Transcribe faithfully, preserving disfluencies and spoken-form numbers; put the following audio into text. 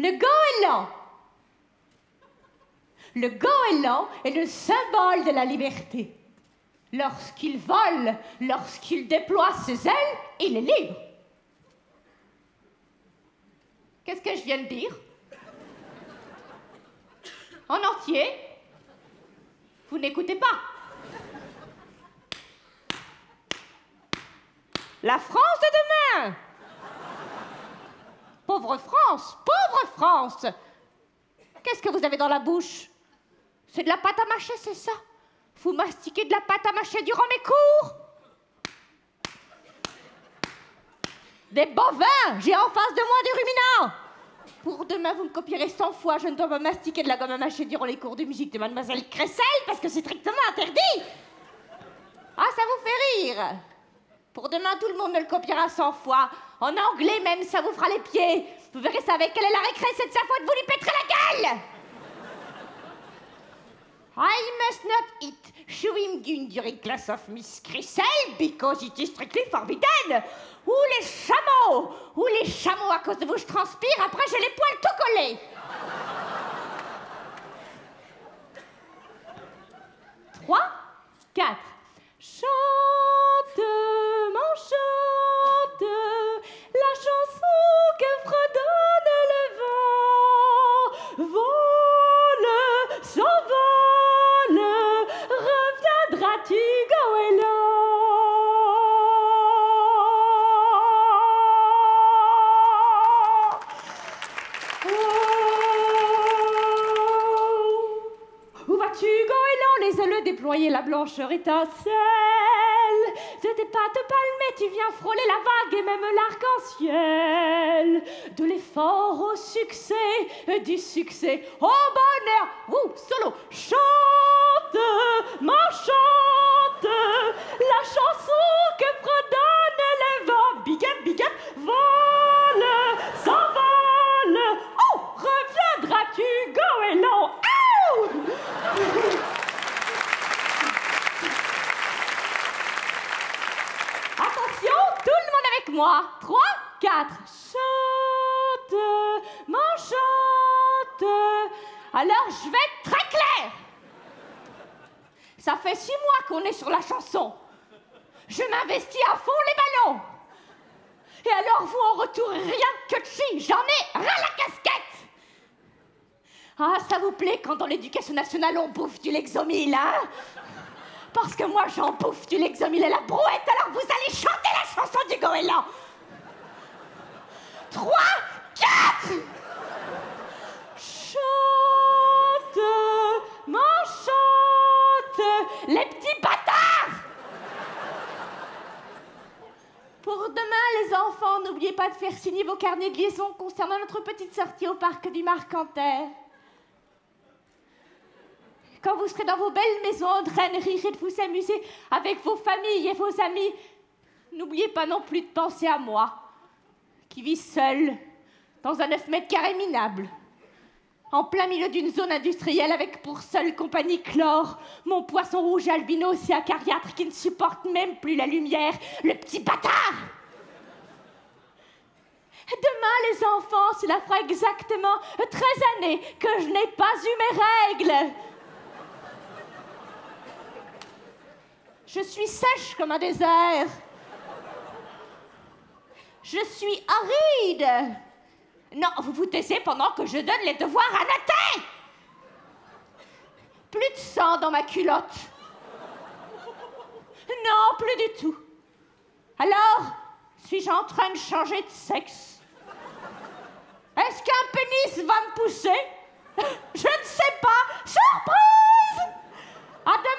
Le goéland. Le goéland est le symbole de la liberté. Lorsqu'il vole, lorsqu'il déploie ses ailes, il est libre. Qu'est-ce que je viens de dire? En entier? Vous n'écoutez pas. La France de demain. Pauvre France, pauvre France. Qu'est-ce que vous avez dans la bouche? C'est de la pâte à mâcher, c'est ça? Vous mastiquez de la pâte à mâcher durant mes cours? Des bovins! J'ai en face de moi des ruminants! Pour demain, vous me copierez cent fois. Je ne dois pas mastiquer de la gomme à mâcher durant les cours de musique de Mademoiselle Cressel parce que c'est strictement interdit! Ah, ça vous fait rire! Pour demain, tout le monde me le copiera cent fois. En anglais même, ça vous fera les pieds. Vous verrez ça avec elle et la récré, c'est de sa faute, vous lui péterez la gueule! I must not eat chewing gum during class of Miss Cressel because it is strictly forbidden. Ou les chameaux, ou les chameaux, à cause de vous, je transpire, après j'ai les poils tout collés. Trois, quatre. Chante, mon chante, la chanson que fredonne le vent. Vole, s'envole, reviendras-tu, goéland? Où vas-tu, goéland? Les ailes déployées, la blancheur étincelle. De tes pattes palmées, tu viens frôler la vague et même l'arc-en-ciel. De l'effort au succès, du succès au bonheur. Ouh, solo. Chante, m'enchante, la chanson que fredonne les vents. Big up, big up, vole, s'envole. Oh, reviendras-tu, goéland? Oh! Attention, tout le monde avec moi. Trois, quatre. Chante, m'enchante. Alors, je vais être très claire. Ça fait six mois qu'on est sur la chanson. Je m'investis à fond les ballons. Et alors, vous, en retour, rien que de chi. J'en ai ras la casquette. Ah, ça vous plaît quand dans l'éducation nationale, on bouffe du Lexomil, hein? Parce que moi, j'en bouffe du Lexomil et la brouette, alors vous allez chanter la chanson du goéland. Trois, quatre. Chante, m'enchante, les petits bâtards. Pour demain, les enfants, n'oubliez pas de faire signer vos carnets de liaison concernant notre petite sortie au parc du Marcanterre. Quand vous serez dans vos belles maisons de reine, rire et de vous amuser avec vos familles et vos amis, n'oubliez pas non plus de penser à moi, qui vis seule, dans un neuf mètres carrés minable, en plein milieu d'une zone industrielle avec pour seule compagnie Chlore, mon poisson rouge albinos et acariâtre qui ne supporte même plus la lumière, le petit bâtard! Demain, les enfants, cela fera exactement treize années que je n'ai pas eu mes règles. Je suis sèche comme un désert. Je suis aride. Non, vous vous taisez pendant que je donne les devoirs à noter. Plus de sang dans ma culotte. Non, plus du tout. Alors, suis-je en train de changer de sexe? Est-ce qu'un pénis va me pousser? Je ne sais pas. Surprise! À demain.